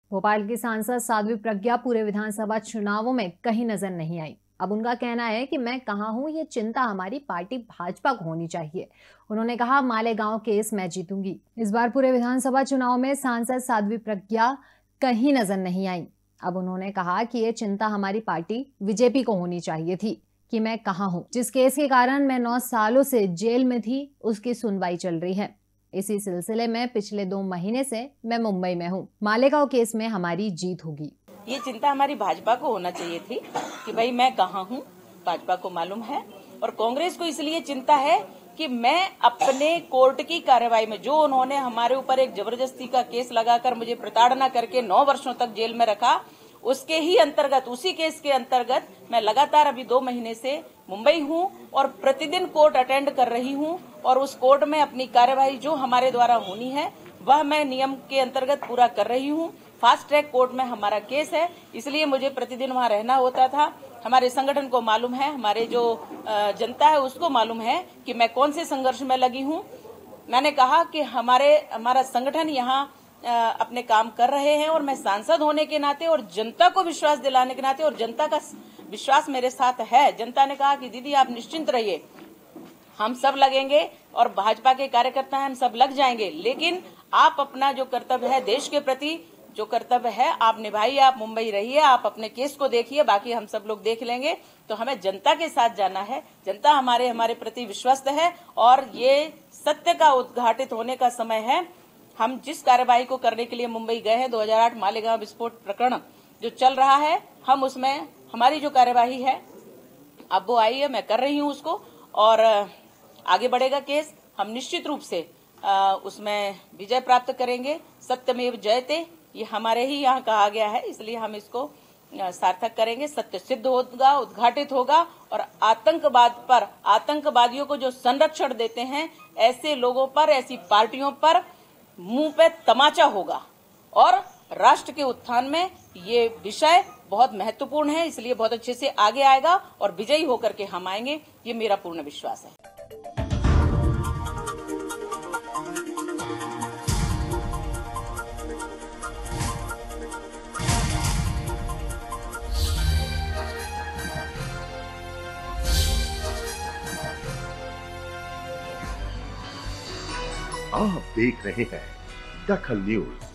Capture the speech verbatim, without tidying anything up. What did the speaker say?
भोपाल की सांसद साध्वी प्रज्ञा पूरे विधानसभा चुनावों में कहीं नजर नहीं आई। अब उनका कहना है कि मैं कहां हूं, ये चिंता हमारी पार्टी भाजपा को होनी चाहिए। उन्होंने कहा, मालेगांव केस मैं जीतूंगी। इस बार पूरे विधानसभा चुनाव में सांसद साध्वी प्रज्ञा कहीं नजर नहीं आई। अब उन्होंने कहा कि ये चिंता हमारी पार्टी बीजेपी को होनी चाहिए थी कि मैं कहां हूं। जिस केस के कारण मैं नौ सालों से जेल में थी, उसकी सुनवाई चल रही है। इसी सिलसिले में पिछले दो महीने से मैं मुंबई में हूँ। मालेगांव केस में हमारी जीत होगी। ये चिंता हमारी भाजपा को होना चाहिए थी कि भाई मैं कहाँ हूँ, भाजपा को मालूम है। और कांग्रेस को इसलिए चिंता है कि मैं अपने कोर्ट की कार्रवाई में, जो उन्होंने हमारे ऊपर एक जबरदस्ती का केस लगाकर मुझे प्रताड़ना करके नौ वर्षों तक जेल में रखा, उसके ही अंतर्गत, उसी केस के अंतर्गत मैं लगातार अभी दो महीने से मुंबई हूं और प्रतिदिन कोर्ट अटेंड कर रही हूं और उस कोर्ट में अपनी कार्यवाही जो हमारे द्वारा होनी है वह मैं नियम के अंतर्गत पूरा कर रही हूं। फास्ट ट्रैक कोर्ट में हमारा केस है, इसलिए मुझे प्रतिदिन वहां रहना होता था। हमारे संगठन को मालूम है, हमारे जो जनता है उसको मालूम है कि मैं कौन से संघर्ष में लगी हूं। मैंने कहा कि हमारे हमारा संगठन यहाँ अपने काम कर रहे हैं और मैं सांसद होने के नाते और जनता को विश्वास दिलाने के नाते, और जनता का विश्वास मेरे साथ है। जनता ने कहा कि दीदी आप निश्चिंत रहिए, हम सब लगेंगे और भाजपा के कार्यकर्ता हैं, हम सब लग जाएंगे, लेकिन आप अपना जो कर्तव्य है देश के प्रति, जो कर्तव्य है आप निभाइए। आप मुंबई रहिए, आप अपने केस को देखिए, बाकी हम सब लोग देख लेंगे। तो हमें जनता के साथ जाना है, जनता हमारे हमारे प्रति विश्वस्त है और ये सत्य का उद्घाटित होने का समय है। हम जिस कार्यवाही को करने के लिए मुंबई गए हैं, दो हज़ार आठ मालेगांव विस्फोट प्रकरण जो चल रहा है, हम उसमें हमारी जो कार्यवाही है अब वो आई है, मैं कर रही हूं उसको और आगे बढ़ेगा केस। हम निश्चित रूप से आ, उसमें विजय प्राप्त करेंगे। सत्यमेव जयते, ये हमारे ही यहाँ कहा गया है, इसलिए हम इसको सार्थक करेंगे। सत्य सिद्ध होगा, उद्घाटित होगा और आतंकवाद पर, आतंकवादियों को जो संरक्षण देते हैं, ऐसे लोगों पर, ऐसी पार्टियों पर मुंह पे तमाचा होगा। और राष्ट्र के उत्थान में ये विषय बहुत महत्वपूर्ण है, इसलिए बहुत अच्छे से आगे आएगा और विजयी होकर के हम आएंगे, ये मेरा पूर्ण विश्वास है। आप देख रहे हैं दखल न्यूज।